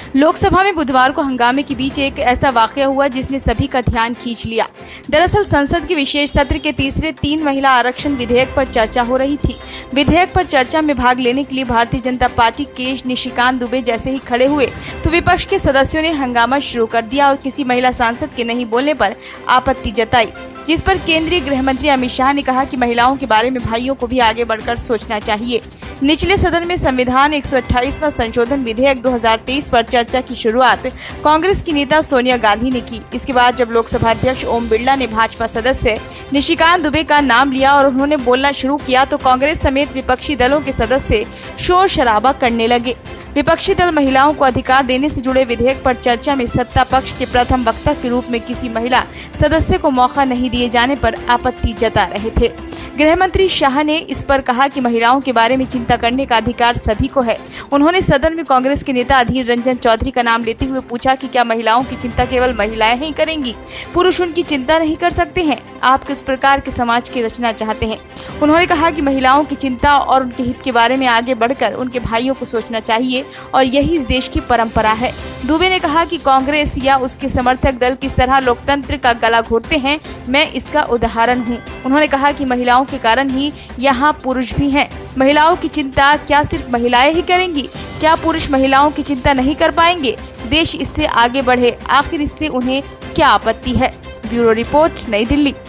लोकसभा में बुधवार को हंगामे के बीच एक ऐसा वाकया हुआ जिसने सभी का ध्यान खींच लिया। दरअसल संसद के विशेष सत्र के तीसरे 3 महिला आरक्षण विधेयक पर चर्चा हो रही थी। विधेयक पर चर्चा में भाग लेने के लिए भारतीय जनता पार्टी के निशिकांत दुबे जैसे ही खड़े हुए तो विपक्ष के सदस्यों ने हंगामा शुरू कर दिया और किसी महिला सांसद के नहीं बोलने पर आपत्ति जताई, जिस पर केंद्रीय गृह मंत्री अमित शाह ने कहा कि महिलाओं के बारे में भाइयों को भी आगे बढ़कर सोचना चाहिए। निचले सदन में संविधान 128वां संशोधन विधेयक 2023 पर चर्चा की शुरुआत कांग्रेस की नेता सोनिया गांधी ने की। इसके बाद जब लोकसभा अध्यक्ष ओम बिरला ने भाजपा सदस्य निशिकांत दुबे का नाम लिया और उन्होंने बोलना शुरू किया तो कांग्रेस समेत विपक्षी दलों के सदस्य शोर शराबा करने लगे। विपक्षी दल महिलाओं को अधिकार देने से जुड़े विधेयक पर चर्चा में सत्ता पक्ष के प्रथम वक्ता के रूप में किसी महिला सदस्य को मौका नहीं दिए जाने पर आपत्ति जता रहे थे। गृह मंत्री शाह ने इस पर कहा कि महिलाओं के बारे में चिंता करने का अधिकार सभी को है। उन्होंने सदन में कांग्रेस के नेता अधीर रंजन चौधरी का नाम लेते हुए पूछा कि क्या महिलाओं की चिंता केवल महिलाएं ही करेंगी, पुरुष उनकी चिंता नहीं कर सकते हैं? आप किस प्रकार के समाज की रचना चाहते हैं? उन्होंने कहा कि महिलाओं की चिंता और उनके हित के बारे में आगे बढ़कर उनके भाइयों को सोचना चाहिए और यही इस देश की परंपरा है। दुबे ने कहा कि कांग्रेस या उसके समर्थक दल किस तरह लोकतंत्र का गला घोटते हैं, मैं इसका उदाहरण हूं। उन्होंने कहा कि महिलाओं के कारण ही यहाँ पुरुष भी हैं। महिलाओं की चिंता क्या सिर्फ महिलाएं ही करेंगी? क्या पुरुष महिलाओं की चिंता नहीं कर पाएंगे? देश इससे आगे बढ़े, आखिर इससे उन्हें क्या आपत्ति है? ब्यूरो रिपोर्ट, नई दिल्ली।